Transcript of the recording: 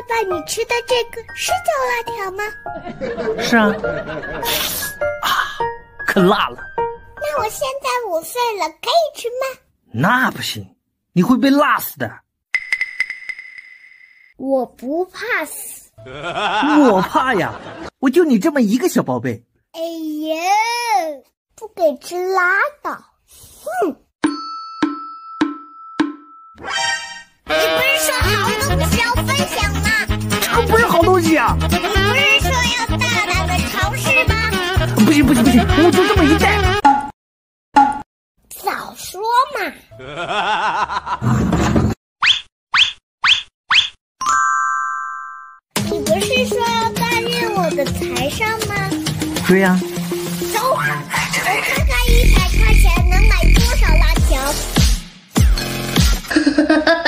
爸，你吃的这个是叫辣条吗？ 是啊。可辣了。 那我现在5岁了，可以吃吗？ 那不行，你会被辣死的。 我不怕死。 我怕呀，我就你这么一个小宝贝。 哎呀，不给吃拉倒。你不是说好东西要分享吗？ 这个不是好东西啊！ 你不是说要大胆的尝试吗？ 不行，我就这么一袋。 早说嘛！你不是说要担任我的财商吗？ 对呀。 走，我看看100块钱能买多少辣条。